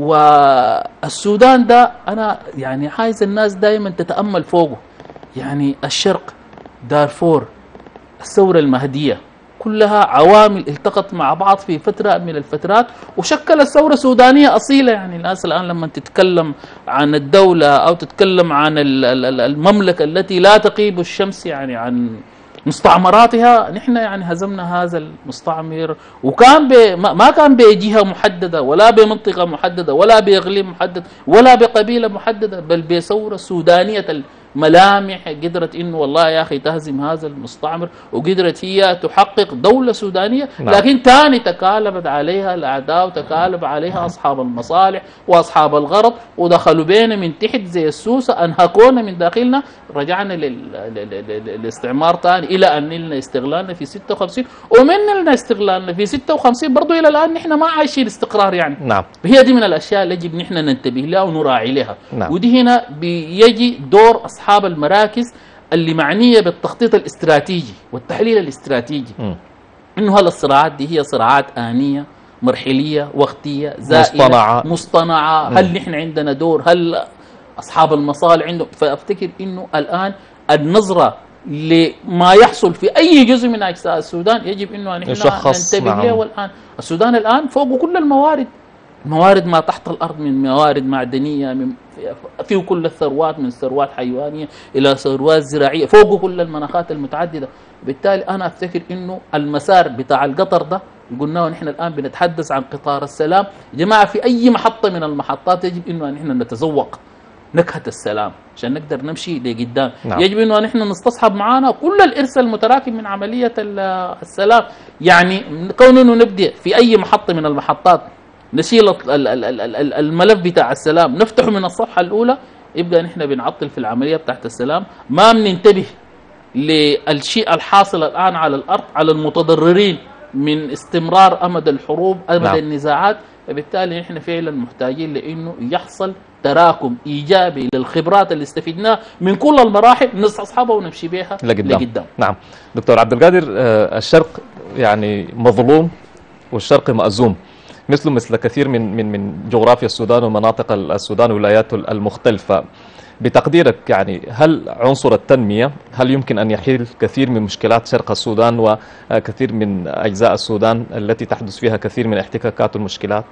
والسودان ده أنا يعني عايز الناس دائما تتأمل فوقه. يعني الشرق، دارفور، الثورة المهدية، كلها عوامل التقت مع بعض في فترة من الفترات وشكلت ثورة سودانية أصيلة. يعني الناس الآن لما تتكلم عن الدولة أو تتكلم عن المملكة التي لا تغيب الشمس يعني عن مستعمراتها، نحن يعني هزمنا هذا المستعمر، وكان ما كان بجهة محددة ولا بمنطقة محددة ولا بإقليم محدد ولا بقبيلة محددة، بل بثورة سودانية ملامح قدرت انه والله يا اخي تهزم هذا المستعمر، وقدرت هي تحقق دولة سودانية. لكن ثاني تكالبت عليها الاعداء وتكالب عليها اصحاب المصالح واصحاب الغرض، ودخلوا بينا من تحت زي السوسة، انهكونا من داخلنا، رجعنا للاستعمار ثاني الى ان نلنا استغلالنا في 56، ومن نلنا استغلالنا في 56 برضو الى الان نحن ما عايشين استقرار يعني. نعم. هي دي من الاشياء اللي يجب نحن ننتبه لها ونراعي لها. نعم. ودي هنا بيجي دور أصحاب المراكز اللي معنية بالتخطيط الاستراتيجي والتحليل الاستراتيجي. إنه هالصراعات دي هي صراعات آنية مرحلية وقتية زائلة مصطنعة. هل نحن عندنا دور؟ هل أصحاب المصالح عندهم؟ فأفتكر إنه الآن النظرة لما يحصل في أي جزء من أجزاء السودان يجب إنه نحن ننتبه له. والآن السودان الآن فوق كل الموارد، موارد ما تحت الأرض من موارد معدنية، من فيه كل الثروات، من ثروات حيوانية إلى ثروات زراعية، فوق كل المناخات المتعددة. بالتالي أنا أفتكر إنه المسار بتاع القطر ده قلنا ونحن الآن بنتحدث عن قطار السلام. يا جماعة في أي محطة من المحطات يجب إنه نحن نتذوق نكهة السلام عشان نقدر نمشي لقدام. نعم. يجب إنه نحن نستصحب معانا كل الإرث المتراكم من عملية السلام. يعني كونه نبدأ في أي محطة من المحطات نشيل الملف بتاع السلام نفتحه من الصفحة الأولى، يبقى نحن بنعطل في العملية بتاعت السلام، ما بننتبه للشيء الحاصل الآن على الأرض، على المتضررين من استمرار أمد الحروب، أمد نعم. النزاعات. فبالتالي نحن فعلا محتاجين لأنه يحصل تراكم إيجابي للخبرات اللي استفدناها من كل المراحل نستصحبها ونمشي بها لقدام. نعم دكتور عبد القادر، الشرق يعني مظلوم والشرق مأزوم مثل كثير من جغرافيا السودان ومناطق السودان وولاياته المختلفة. بتقديرك يعني هل عنصر التنمية هل يمكن أن يحل كثير من مشكلات شرق السودان وكثير من أجزاء السودان التي تحدث فيها كثير من الاحتكاكات والمشكلات؟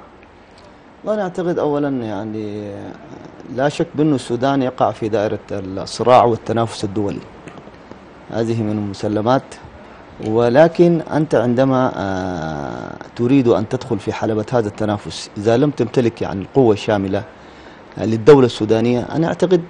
أنا أعتقد أولا يعني لا شك بأن السودان يقع في دائرة الصراع والتنافس الدولي، هذه من المسلمات. ولكن أنت عندما تريد أن تدخل في حلبة هذا التنافس، إذا لم تمتلك يعني القوة الشاملة للدولة السودانية، أنا أعتقد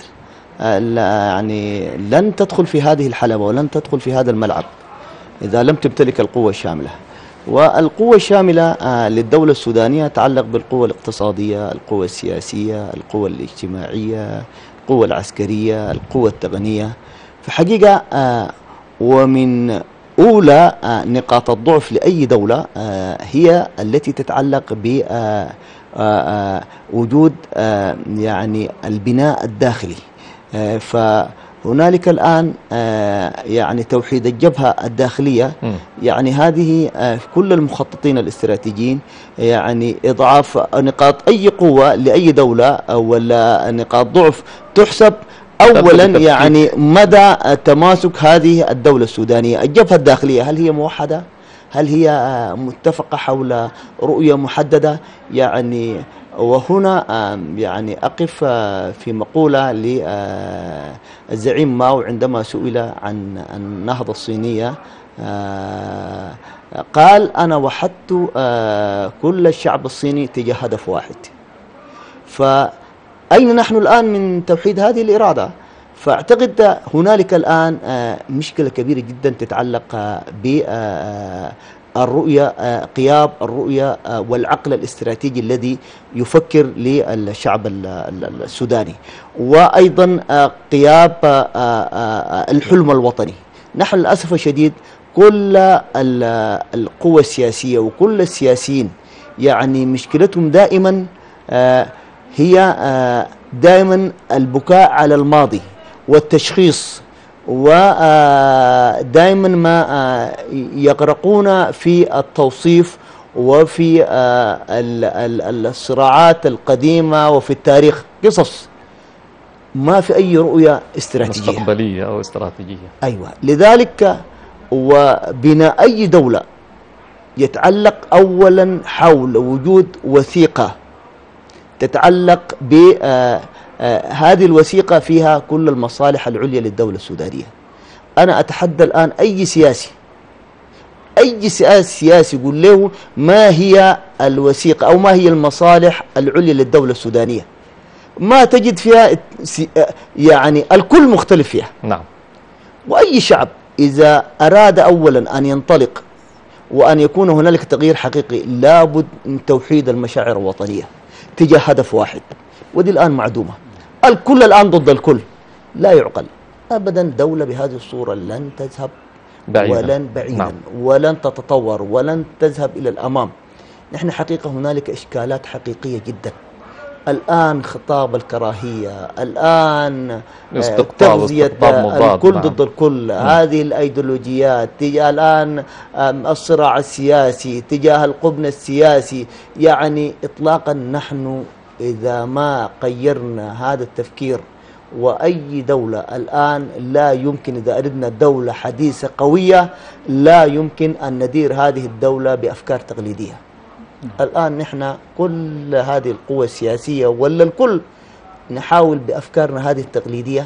يعني لن تدخل في هذه الحلبة ولن تدخل في هذا الملعب إذا لم تمتلك القوة الشاملة. والقوة الشاملة للدولة السودانية تتعلق بالقوة الاقتصادية، القوة السياسية، القوة الاجتماعية، القوة العسكرية، القوة التقنية. في حقيقة ومن أولى نقاط الضعف لأي دولة هي التي تتعلق بوجود يعني البناء الداخلي. فهنالك الآن يعني توحيد الجبهة الداخلية، يعني هذه كل المخططين الاستراتيجيين يعني إضعاف نقاط أي قوة لأي دولة ولا نقاط ضعف تحسب أولا يعني مدى تماسك هذه الدولة السودانية. الجبهة الداخلية هل هي موحدة؟ هل هي متفقة حول رؤية محددة؟ يعني وهنا يعني أقف في مقولة للزعيم ماو عندما سئل عن النهضة الصينية، قال أنا وحدت كل الشعب الصيني تجاه هدف واحد. فأين نحن الآن من توحيد هذه الإرادة؟ فأعتقد هنالك الآن مشكلة كبيرة جدا تتعلق بالرؤية، غياب الرؤية والعقل الاستراتيجي الذي يفكر للشعب السوداني، وأيضا غياب الحلم الوطني. نحن للأسف الشديد كل القوى السياسية وكل السياسيين يعني مشكلتهم دائما هي دائما البكاء على الماضي والتشخيص، ودائما ما يغرقون في التوصيف وفي الصراعات القديمة وفي التاريخ قصص، ما في أي رؤية استراتيجية مستقبلية أو استراتيجية. أيوة، لذلك وبناء أي دولة يتعلق أولا حول وجود وثيقة تتعلق بهذه الوثيقة فيها كل المصالح العليا للدولة السودانية. أنا أتحدى الآن أي سياسي يقول له ما هي الوثيقة أو ما هي المصالح العليا للدولة السودانية، ما تجد فيها يعني الكل مختلف فيها. نعم. وأي شعب إذا أراد أولا أن ينطلق وأن يكون هنالك تغيير حقيقي لابد من توحيد المشاعر الوطنية تجاه هدف واحد، ودي الآن معدومة. الكل الآن ضد الكل، لا يعقل أبدا. دولة بهذه الصورة لن تذهب بعيدا نعم. ولن تتطور ولن تذهب إلى الأمام. نحن حقيقة هنالك إشكالات حقيقية جدا الآن، خطاب الكراهية الآن، تغذية الكل ضد الكل، هذه الأيديولوجيات تجاه الآن الصراع السياسي تجاه القبن السياسي. يعني إطلاقا نحن إذا ما غيرنا هذا التفكير، وأي دولة الآن لا يمكن، إذا أردنا دولة حديثة قوية لا يمكن أن ندير هذه الدولة بأفكار تقليدية. الآن نحن كل هذه القوى السياسية ولا الكل نحاول بأفكارنا هذه التقليدية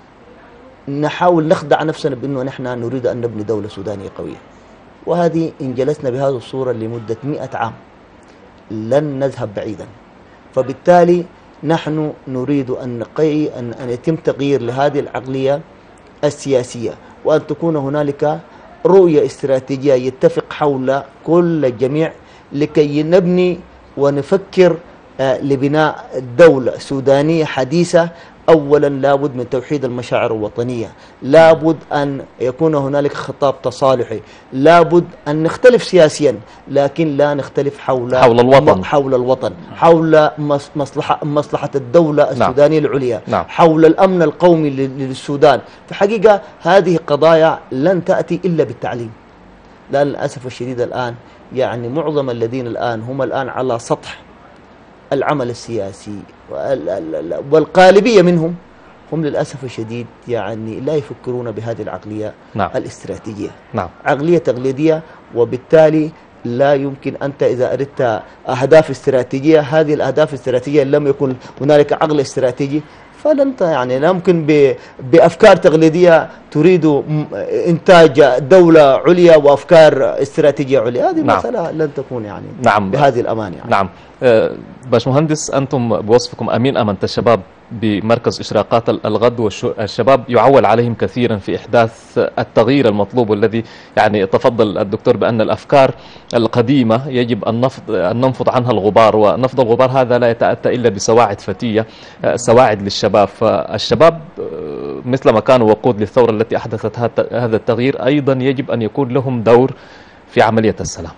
نحاول نخدع نفسنا بأنه نحن نريد أن نبني دولة سودانية قوية، وهذه إن جلسنا بهذه الصورة لمدة 100 عام لن نذهب بعيدا. فبالتالي نحن نريد أن يتم تغيير لهذه العقلية السياسية، وأن تكون هنالك رؤية استراتيجية يتفق حول كل الجميع لكي نبني ونفكر لبناء دولة سودانية حديثة. أولا لابد من توحيد المشاعر الوطنية، لابد أن يكون هنالك خطاب تصالحي، لابد أن نختلف سياسيا لكن لا نختلف حول الوطن، حول مصلحة الدولة السودانية العليا، حول الأمن القومي للسودان. في حقيقة هذه قضايا لن تأتي إلا بالتعليم. لأن للأسف الشديد الآن يعني معظم الذين الآن هم الآن على سطح العمل السياسي والغالبية منهم هم للأسف الشديد يعني لا يفكرون بهذه العقلية الاستراتيجية، عقلية تقليدية. وبالتالي لا يمكن أنت إذا أردت أهداف استراتيجية، هذه الأهداف الاستراتيجية لم يكن هنالك عقل استراتيجي فلن يعني لا يمكن بأفكار تقليدية تريد إنتاج دولة عليا وأفكار استراتيجية عليا. هذه مسألة لن تكون يعني بهذه الأمان يعني. نعم. باشمهندس، أنتم بوصفكم أمين أمانة الشباب بمركز إشراقات الغد، والشباب يعول عليهم كثيرا في إحداث التغيير المطلوب، والذي يعني تفضل الدكتور بأن الأفكار القديمة يجب أن ننفض عنها الغبار، ونفض الغبار هذا لا يتأتى إلا بسواعد فتية، سواعد للشباب. فالشباب مثل ما كانوا وقود للثورة التي أحدثت هذا التغيير، أيضا يجب أن يكون لهم دور في عملية السلام.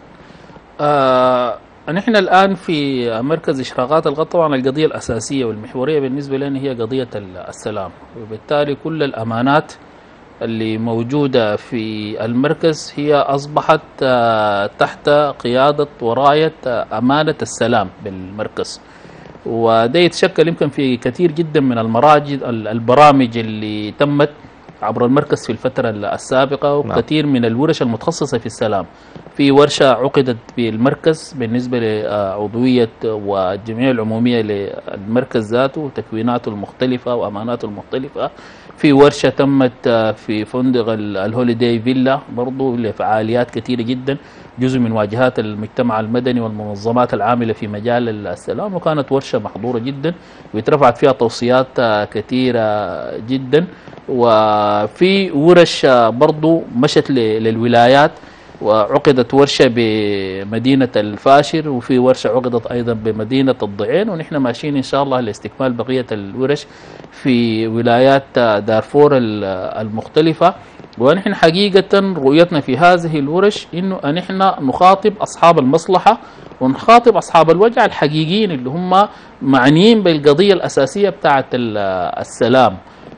نحن الآن في مركز إشراقات الغد طبعا القضية الأساسية والمحورية بالنسبة لنا هي قضية السلام، وبالتالي كل الأمانات اللي موجودة في المركز هي أصبحت تحت قيادة وراية أمانة السلام بالمركز. وده يتشكل يمكن في كثير جدا من البرامج اللي تمت عبر المركز في الفترة السابقة، وكثير من الورش المتخصصة في السلام. في ورشة عقدت بالمركز بالنسبة لعضوية والجمعية العمومية للمركز ذاته وتكويناته المختلفة وأماناته المختلفة. في ورشة تمت في فندق الهوليداي فيلا برضو لفعاليات كثيرة جدا، جزء من واجهات المجتمع المدني والمنظمات العاملة في مجال السلام، وكانت ورشة محظورة جدا واترفعت فيها توصيات كثيرة جدا. وفي ورش برضو مشت للولايات، وعقدت ورشة بمدينة الفاشر، وفي ورشة عقدت أيضا بمدينة الضعين، ونحن ماشيين إن شاء الله لاستكمال بقية الورش في ولايات دارفور المختلفة. ونحن حقيقة رؤيتنا في هذه الورش إنه نحن نخاطب أصحاب المصلحة ونخاطب أصحاب الوجع الحقيقيين اللي هم معنيين بالقضية الأساسية بتاعة السلام.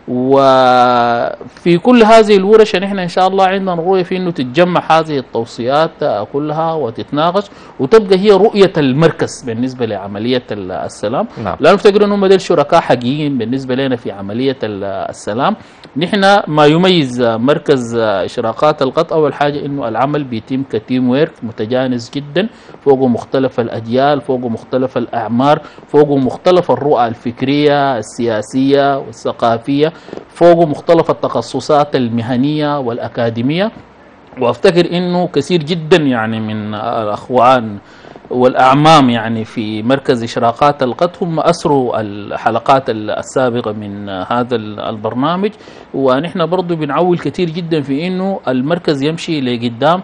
وفي كل هذه الورش نحن إن شاء الله عندنا رؤية في إنه تتجمع هذه التوصيات كلها وتتناقش وتبقى هي رؤية المركز بالنسبة لعملية السلام. نعم. لا نفتكر إنهم دول شركاء حقيقيين بالنسبة لنا في عملية السلام. نحن ما يميز مركز إشراقات الغد أول حاجة إنه العمل بيتم كتيم ويرك متجانس جدا، فوقه مختلف الأجيال، فوقه مختلف الأعمار، فوقه مختلف الرؤى الفكرية السياسية والثقافية، فوقه مختلف التخصصات المهنية والأكاديمية. وافتكر انه كثير جدا يعني من الاخوان والاعمام يعني في مركز اشراقات الغد هم اسروا الحلقات السابقه من هذا البرنامج، ونحن برضو بنعول كثير جدا في انه المركز يمشي لقدام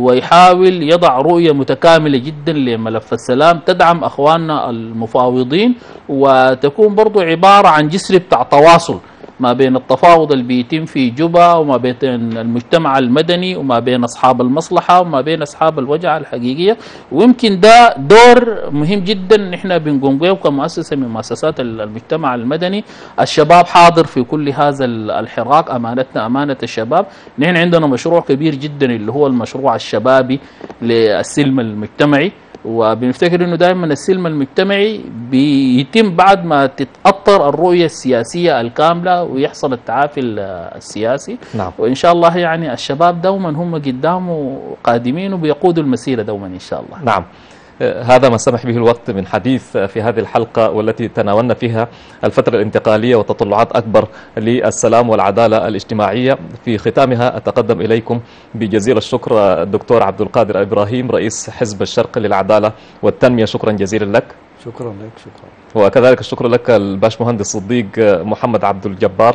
ويحاول يضع رؤيه متكامله جدا لملف السلام تدعم اخواننا المفاوضين، وتكون برضو عباره عن جسر بتاع تواصل ما بين التفاوض اللي بيتم في جوبا وما بين المجتمع المدني وما بين أصحاب المصلحة وما بين أصحاب الوجع الحقيقية. ويمكن ده دور مهم جدا نحن بنقوم به كمؤسسة من مؤسسات المجتمع المدني. الشباب حاضر في كل هذا الحراك، أمانتنا أمانة الشباب. نحن عندنا مشروع كبير جدا اللي هو المشروع الشبابي للسلم المجتمعي، وبنفتكر انه دائما السلم المجتمعي بيتم بعد ما تتأطر الرؤية السياسية الكاملة ويحصل التعافي السياسي. نعم. وان شاء الله يعني الشباب دوما هم قدام وقادمين وبيقودوا المسيرة دوما ان شاء الله. نعم. هذا ما سمح به الوقت من حديث في هذه الحلقة، والتي تناولنا فيها الفترة الانتقالية وتطلعات أكبر للسلام والعدالة الاجتماعية. في ختامها أتقدم إليكم بجزيل الشكر الدكتور عبد القادر إبراهيم رئيس حزب الشرق للعدالة والتنمية، شكرا جزيلا لك. شكرا لك. شكرا. وكذلك الشكر لك الباش مهندس صديق محمد عبد الجبار،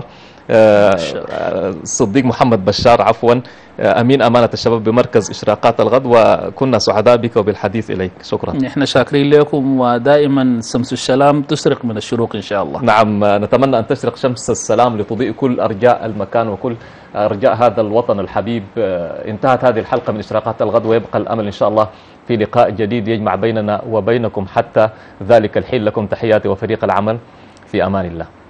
صديق محمد بشار عفوا، أمين أمانة الشباب بمركز إشراقات الغد، وكنا سعداء بك وبالحديث إليك. شكرا. نحن شاكرين لكم، ودائما شمس السلام تشرق من الشروق إن شاء الله. نعم، نتمنى أن تشرق شمس السلام لتضيء كل أرجاء المكان وكل أرجاء هذا الوطن الحبيب. انتهت هذه الحلقة من إشراقات الغد، ويبقى الأمل إن شاء الله في لقاء جديد يجمع بيننا وبينكم. حتى ذلك الحين لكم تحياتي وفريق العمل في أمان الله.